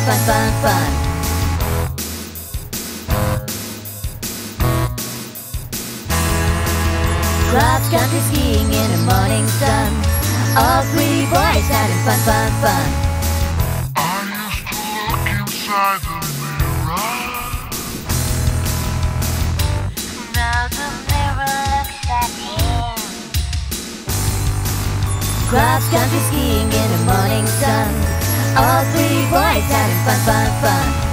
fun, fun, fun. Cross country skiing in the morning sun. All three boys having fun, fun, fun. I used to look inside the mirror. Now the mirror looks at him. Cross country skiing in the morning sun. All three boys having fun, fun, fun.